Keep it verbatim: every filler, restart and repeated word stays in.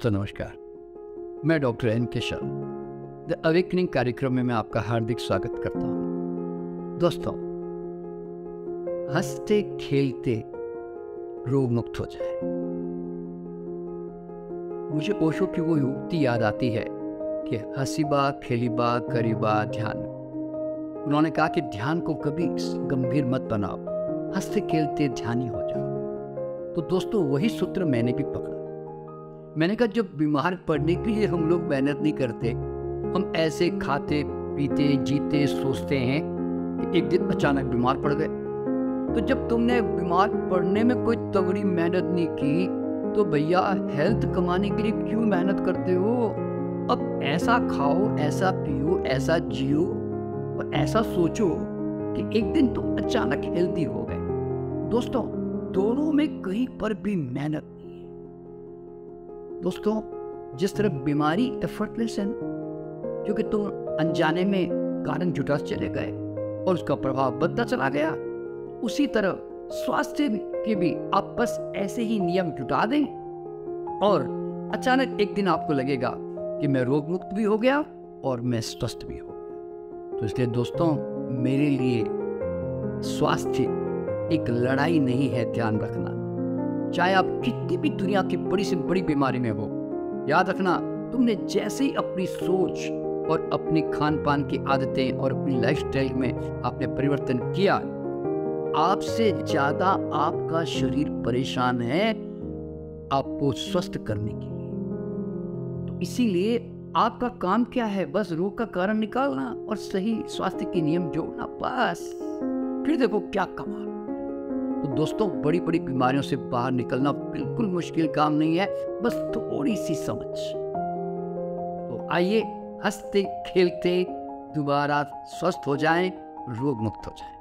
दोस्तों नमस्कार, मैं डॉक्टर एन के शर्मा द अवेकनिंग कार्यक्रम में मैं आपका हार्दिक स्वागत करता हूँ। दोस्तों, हंसते खेलते रोग मुक्त हो जाए। मुझे ओशो की वो युक्ति याद आती है कि हंसीबा खेलीबा करीबा ध्यान। उन्होंने कहा कि ध्यान को कभी गंभीर मत बनाओ, हंसते खेलते ध्यानी हो जाओ। तो दोस्तों, वही सूत्र मैंने भी पकड़ा। मैंने कहा, जब बीमार पड़ने के लिए हम लोग मेहनत नहीं करते, हम ऐसे खाते पीते जीते सोचते हैं कि एक दिन अचानक बीमार पड़ गए। तो जब तुमने बीमार पड़ने में कोई तगड़ी मेहनत नहीं की, तो भैया हेल्थ कमाने के लिए क्यों मेहनत करते हो? अब ऐसा खाओ, ऐसा पियो, ऐसा जियो और ऐसा सोचो कि एक दिन तुम अचानक हेल्दी हो गए। दोस्तों, दोनों में कहीं पर भी मेहनत नहीं है। दोस्तों, जिस तरह बीमारी एफर्टलेस है, क्योंकि तुम अनजाने में कारण जुटा चले गए और उसका प्रभाव बढ़ता चला गया, उसी तरह स्वास्थ्य के भी आप बस ऐसे ही नियम जुटा दें और अचानक एक दिन आपको लगेगा कि मैं रोग मुक्त भी हो गया और मैं स्वस्थ भी हो गया। तो इसलिए दोस्तों, मेरे लिए स्वास्थ्य एक लड़ाई नहीं है, ध्यान रखना। चाहे आप कितनी भी दुनिया की बड़ी से बड़ी बीमारी में हो, याद रखना, तुमने जैसे ही अपनी सोच और अपनी खान पान की आदतें और अपनी लाइफस्टाइल में आपने परिवर्तन किया, आपसे ज्यादा आपका शरीर परेशान है आपको स्वस्थ करने के लिए। तो इसीलिए आपका काम क्या है? बस रोग का कारण निकालना और सही स्वास्थ्य के नियम जोड़ना, बस। फिर देखो क्या कमाल। तो दोस्तों, बड़ी बड़ी बीमारियों से बाहर निकलना बिल्कुल मुश्किल काम नहीं है, बस थोड़ी सी समझ। तो आइए हंसते खेलते दोबारा स्वस्थ हो जाएं, रोग मुक्त हो जाएं।